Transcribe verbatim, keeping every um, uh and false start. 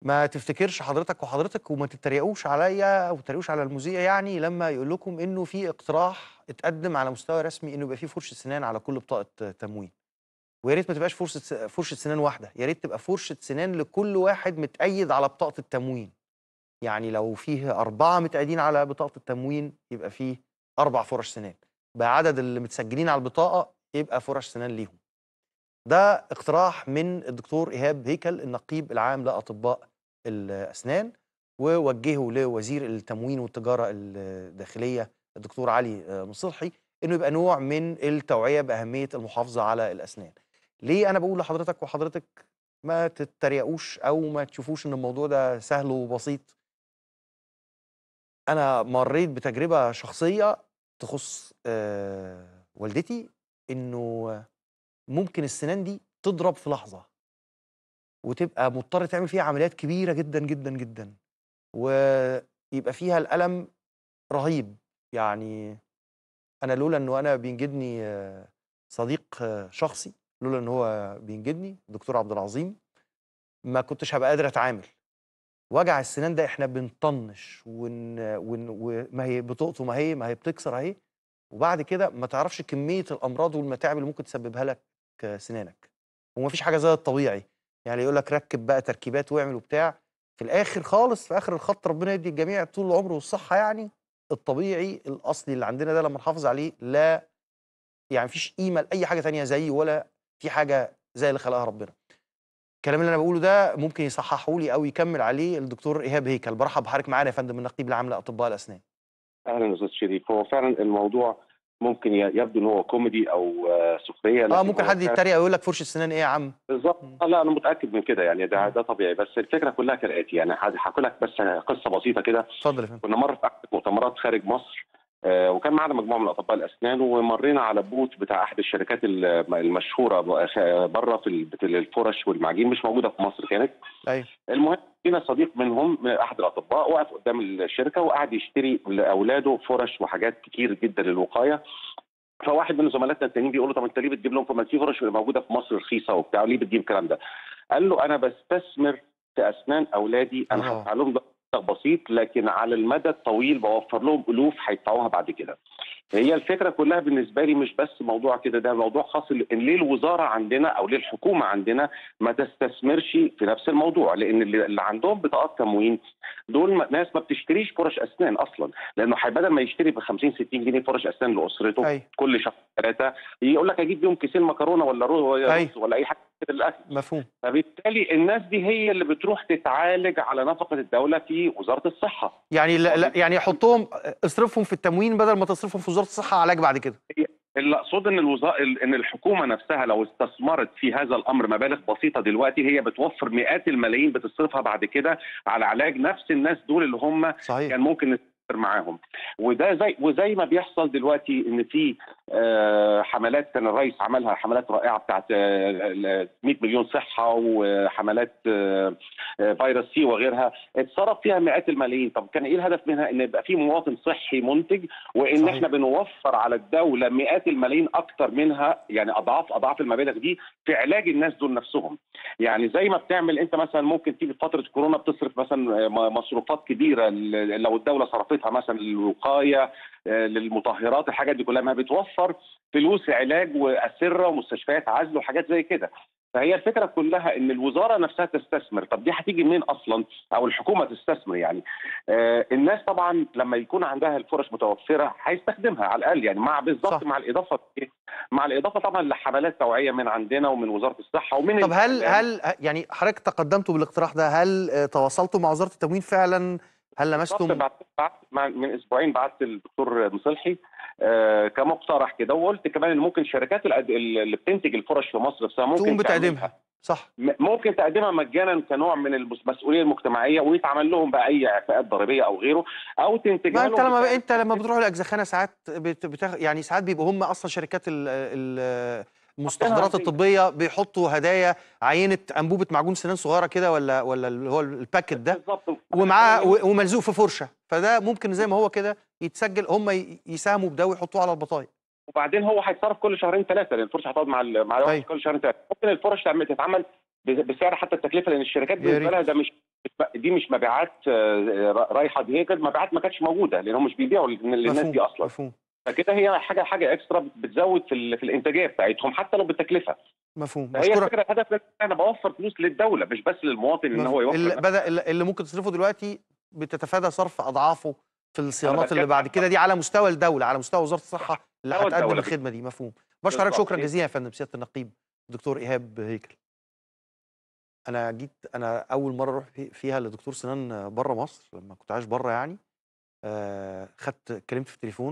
ما تفتكرش حضرتك وحضرتك وما تتريقوش عليا او تتريقوش على المذيع يعني لما يقول لكم انه في اقتراح اتقدم على مستوى رسمي انه يبقى في فرشه سنان على كل بطاقه تموين. ويا ريت ما تبقاش فرشه س- فرشه سنان واحده، يا ريت تبقى فرشه سنان لكل واحد متأيد على بطاقه التموين. يعني لو فيه أربعة متأيدين على بطاقه التموين يبقى فيه أربع فرش سنان، بعدد اللي متسجلين على البطاقه يبقى فرش سنان ليهم. ده اقتراح من الدكتور إيهاب هيكل النقيب العام لأطباء الأسنان، ووجهه لوزير التموين والتجارة الداخلية الدكتور علي آه، مصلحي، إنه يبقى نوع من التوعية بأهمية المحافظة على الأسنان. ليه أنا بقول لحضرتك وحضرتك ما تتريقوش أو ما تشوفوش إن الموضوع ده سهل وبسيط؟ أنا مريت بتجربة شخصية تخص آه، والدتي، إنه ممكن السنان دي تضرب في لحظة وتبقى مضطر تعمل فيها عمليات كبيرة جدًا، جدًا، جدًا، ويبقى فيها الألم رهيب. يعني أنا لولا إنه أنا بينجدني آه، صديق آه، شخصي، لولا إن هو بينجدني الدكتور عبد العظيم، ما كنتش هابقى قادر أتعامل. وجع السنان ده إحنا بنطنّش ون ون وما هي بتقطم أهي، ما هي بتكسر أهي، وبعد كده ما تعرفش كمية الأمراض والمتاعب اللي ممكن تسببها لك آه، سنانك. وما فيش حاجة زي الطبيعي، يعني يقول لك ركّب بقى تركيبات واعمل وبتاع، في الآخر خالص في آخر الخط ربنا يدّي الجميع طول العمر والصحة يعني، الطبيعي الأصلي اللي عندنا ده لمّا نحافظ عليه لا يعني ما فيش قيمة لأي حاجة تانية زيّه ولا في حاجة زي اللي خلقها ربنا. الكلام اللي أنا باقوله ده ممكن يصحّحه لي أو يكمّل عليه الدكتور إيهاب هيكل. بارحب بحضرتك معانا يا فندم النقيب العام لأطباء الأسنان. اهلا استاذ شريف. هو فعلا الموضوع ممكن ي- يبدو ان هو كوميدي او آه، سخريه، آه، لكن ممكن هو حد فعلا يتريق ويقول لك فرشة سنان إيه يا عم؟ بالظبط. إمم، آه، لا انا متاكد من كده، يعني ده إمم، ده طبيعي. بس الفكره كلها كالاتي، يعني هحكي لك بس قصه بسيطه كده. اتفضل يا فندم. كنا مره في احد المؤتمرات خارج مصر، آه، وكان معنا مجموعه من اطباء الاسنان، ومرينا على بوت بتاع احد الشركات ال- المشهوره بره في ال- بتاع الفرش والمعاجين، مش موجوده في مصر كانت. أيوه، المهم لينا صديق منهم من احد الاطباء وقف قدام الشركه وقعد يشتري لاولاده فرش وحاجات كتير جدا للوقايه. فواحد من زملاتنا التانيين بيقول له: طب انت ليه بتجيب لهم فرش؟ في فرش موجوده في مصر رخيصه وبتاع، ليه بتجيب الكلام ده؟ قال له: انا بستثمر في اسنان اولادي، انا آه، هدفع لهم ده مبلغ بسيط، لكن على المدى الطويل بوفر لهم الوف هيدفعوها بعد كده. هي الفكره كلها بالنسبه لي مش بس موضوع كده، ده موضوع خاص ان ليه الوزاره عندنا او ليه الحكومه عندنا ما تستثمرش في نفس الموضوع؟ لان اللي اللي عندهم بطاقات تموين دول م- ناس ما بتشتريش فرش اسنان اصلا، لانه حي- بدل ما يشتري ب خمسين ستين جنيه فرش اسنان لاسرته أيوه، كل شهر ثلاثه، يقول لك اجيب بيهم كيسين مكرونه ولا رو- ولا أيوه، رز ولا اي حاجه كده للاكل. مفهوم. فبالتالي الناس دي هي اللي بتروح تتعالج على نفقه الدوله في وزاره الصحه. يعني لا لا يعني وبالتالي حطهم اصرفهم في التموين بدل ما تصرفهم في وزارة الصحة علاج بعد كده. اللي اقصد ان الوزاره ان الحكومه نفسها لو استثمرت في هذا الامر مبالغ بسيطه دلوقتي، هي بتوفر مئات الملايين بتصرفها بعد كده على علاج نفس الناس دول اللي هم صحيح. كان ممكن نستثمر معاهم. وده زي وزي ما بيحصل دلوقتي ان في آه، حملات كان الرئيس عملها، حملات رائعه بتاعت آه، مئة مليون صحه، وحملات آه، آه، فيروس سي وغيرها، اتصرف فيها مئات الملايين. طب كان ايه الهدف منها؟ ان يبقى في مواطن صحي منتج، وان احنا صحيح. بنوفر على الدوله مئات الملايين اكتر منها، يعني اضعاف اضعاف المبالغ دي في علاج الناس دول نفسهم. يعني زي ما بتعمل انت مثلا، ممكن تيجي في فتره كورونا بتصرف مثلا م- مصروفات كبيره ل- لو الدوله صرفتها مثلا للوقايه، آه، للمطهرات، الحاجات دي كلها ما بتوفر فلوس علاج واسره ومستشفيات عزل وحاجات زي كده. فهي الفكره كلها ان الوزاره نفسها تستثمر. طب دي هتيجي منين اصلا؟ او الحكومه تستثمر يعني. آه الناس طبعا لما يكون عندها الفرص متوفره هيستخدمها على الاقل، يعني مع بالظبط صح. مع الاضافه إيه؟ مع الاضافه طبعا لحملات توعيه من عندنا ومن وزاره الصحه ومن طب هل الاعلام. هل ه يعني حضرتك تقدمتوا بالاقتراح ده، هل آآ تواصلتوا مع وزارة التموين فعلًا؟ هل بالظبط. لمستم؟ بعت بعت مع- من اسبوعين بعت للدكتور مصلحي آه كمقترح كده، وقلت كمان ان ممكن الشركات الأد- اللي بتنتج الفرش في مصر نفسها تقوم ممكن تعملها، بتقديمها، صح. م- ممكن تقدمها مجانا كنوع من المسؤوليه المجتمعيه، ويتعمل لهم بقى اي اعفاءات ضريبيه او غيره، او ما تنتجها أنت لهم لمّا بسعر أنت لمّا بتروح الأجزخانة ساعات بت بتاخ يعني ساعات بيبقوا هم أصلًا شركات ال ال حاطينها المستحضرات عندنا. الطبية بيحطوا هدايا عينة أنبوبة معجون سنان صغيرة كده والّا والّا اللي هو الpacket ده، بالظبط. انا انا ومعاه يهمني و وملزوق في فُرشة، فده ممكن زي ما هو كده يتسجل هم ي يساهموا بده ويحطوه على البطايق. وبعدين هو هيتصرف كل شهرين ثلاثه، لان الفرشه هتقعد مع ال- مع الواحد أيوه، كل شهرين ثلاثه. ممكن الفرش تعمل تتعمل ب- بسعر حتى التكلفه، لان الشركات يا بالنسبه لها ريت. ده مش دي مش مبيعات آه، رايحه، دي هي كانت مبيعات ما كانتش موجوده لان هم مش بيبيعوا لل- للناس مفهوم، دي اصلا. مفهوم، فكده هي حاجه حاجه اكسترا بتزود في ال- في الانتاجيه بتاعتهم حتى لو بالتكلفه. مفهوم. فهي باشكرك. الفكره، الهدف ان انا بوفر فلوس للدوله مش بس للمواطن ان مف... هو يوفر اللي نفسه. بدأ اللي اللي ممكن تصرفه دلوقتي بتتفادى صرف اضعافه في انا الصيانات اللي بتكلم بعد على كده، دي على مستوى الدوله، على مستوى وزاره الصحه اللي مستوى هتقدم الدوله الخدمه دي. مفهوم. بشكرك بالظبط. شكرا جزيلا يا فندم سياده النقيب دكتور ايهاب هيكل. انا جيت انا اول مره اروح في- فيها لدكتور سنان بره مصر لما كنت عايش بره يعني. آه خدت اتكلمت في التليفون